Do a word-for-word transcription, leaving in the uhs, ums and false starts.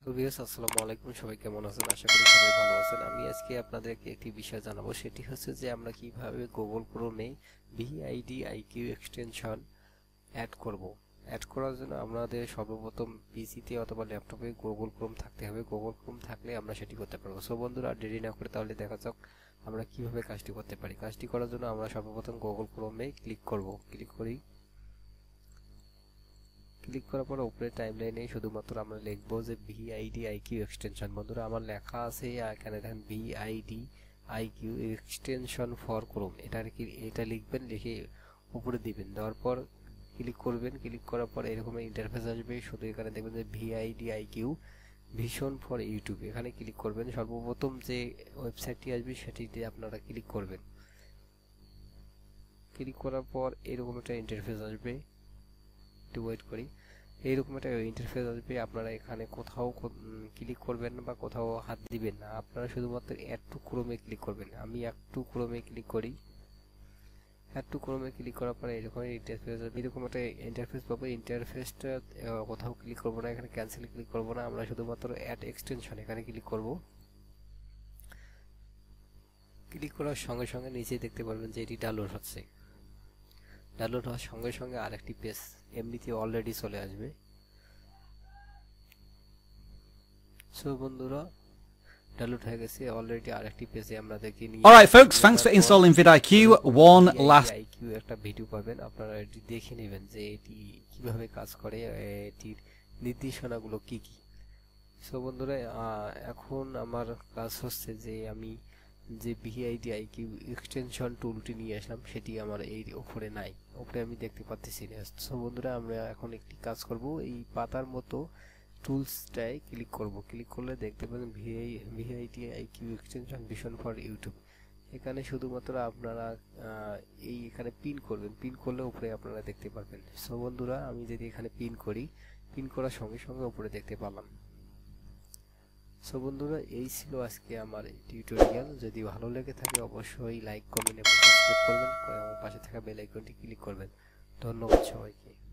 Viewers আসসালামু আলাইকুম, সবাই কেমন আছেন? আশা করি সবাই ভালো আছেন। আমি আজকে আপনাদেরকে একটি বিষয় জানাবো, সেটি হচ্ছে যে আমরা কিভাবে গুগল ক্রোমে ভিআইডি আইকিউ এক্সটেনশন অ্যাড করব। অ্যাড করার জন্য আমাদের সর্বপ্রথম পিসিতে অথবা ল্যাপটপে গুগল ক্রোম থাকতে হবে। গুগল ক্রোম থাকলে আমরা সেটি করতে পারবো। সো বন্ধুরা, আর দেরি না করে তাহলে দেখা যাক আমরা কিভাবে কাজটি করতে পারি। কাজটি করার জন্য আমরা সর্বপ্রথম গুগল ক্রোমে ক্লিক করব। ক্লিক করি ক্লিক করার পর উপরে টাইমলাইনে শুধুমাত্র আমরা লিখব যে ভিআইডি আইকিউ এক্সটেনশন। বন্ধুরা, আমার লেখা আছে এখানে দেখেন vidIQ extension for Chrome. এটা কি এটা লিখবেন, লিখে উপরে দিবেন। দেওয়ার পর ক্লিক করবেন। ক্লিক করার পর এরকম ইন্টারফেস আসবে। শুধু এখানে দেখবেন যে vidIQ vision for YouTube, এখানে ক্লিক করবেন। সর্বপ্রথম যে ওয়েবসাইটটি আসবে সেটিতে আপনারা ক্লিক করবেন। ক্লিক করার পর এরকম একটা ইন্টারফেস আসবে। একটু ওয়েট করি। এইরকম একটা ইন্টারফেস আসবে। আপনারা এখানে কোথাও ক্লিক করবেন বা কোথাও হাত দিবেন না, আপনারা শুধুমাত্র অ্যাড টু ক্রোমে ক্লিক করবেন। আমি অ্যাড টু ক্রোমে ক্লিক করি। অ্যাড টু ক্রোমে ক্লিক করার পরে এরকম ইন্টারফেস আসবে। এরকম একটা ইন্টারফেস পাবো। ইন্টারফেসটা কোথাও ক্লিক করবো না, এখানে ক্যান্সেল ক্লিক করবো না, আমরা শুধুমাত্র অ্যাড এক্সটেনশন এখানে ক্লিক করব। ক্লিক করার সঙ্গে সঙ্গে নিচে দেখতে পারবেন যে এটি ডাউনলোড হচ্ছে। ডাউনলোড হওয়ার সঙ্গে সঙ্গে আরেকটি পেজ এমনিতে অলরেডি চলে আসবে। সো বন্ধুরা, ডাউনলোড হয়ে গেছে অলরেডি আরেকটি পেজে আমরা দেখি নিয়ে। Alright folks, thanks for installing Vidiq. One last IQ একটা ভিডিও পাবেন, আপনারা এটি দেখে নেবেন যে এটি কিভাবে কাজ করে, এটির নির্দেশনাগুলো কি কি। সো বন্ধুরা, এখন আমার কাজ হচ্ছে যে আমি যে ভিআইডি আইকিউ এক্সটেনশন টুলটি নিয়ে আসলাম সেটি আমার এই উপরে নাই, উপরে আমি দেখতে পাচ্ছি না। সো বন্ধুরা, আমরা এখন একটি কাজ করব, এই পাতার মতো টুলসটায় ক্লিক করব। ক্লিক করলে দেখতে পাবেন vi vidIQ extension vision for YouTube. এখানে শুধুমাত্র আপনারা এই এখানে পিন করবেন। পিন করলে উপরে আপনারা দেখতে পারবেন। সো বন্ধুরা, আমি যদি এখানে পিন করি, পিন করার সঙ্গে সঙ্গে উপরে দেখতে পেলাম। সো বন্ধুরা, এই ছিল আজকে আমার টিউটোরিয়াল। যদি ভালো লেগে থাকে অবশ্যই লাইক, কমেন্ট এবং সাবস্ক্রাইব করবেন। আমার পাশে থাকা বেল আইকনটি ক্লিক করবেন। ধন্যবাদ সবাইকে।